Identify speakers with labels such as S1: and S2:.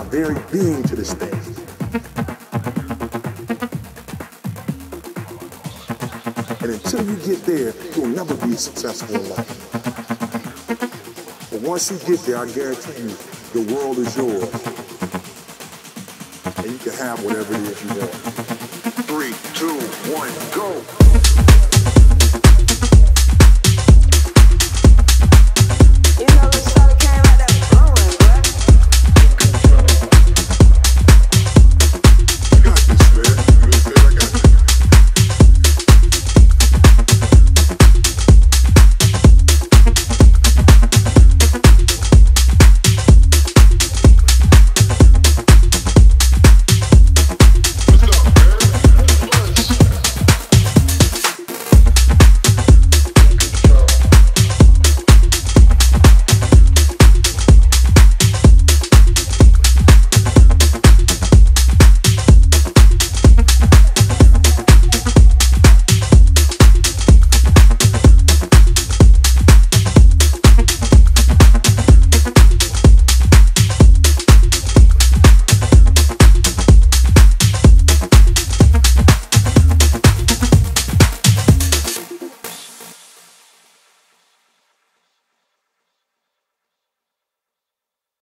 S1: very being to this thing. And until you get there, you'll never be successful in life. But once you get there, I guarantee you, the world is yours. And you can have whatever it is you want. 3, 2, 1, go!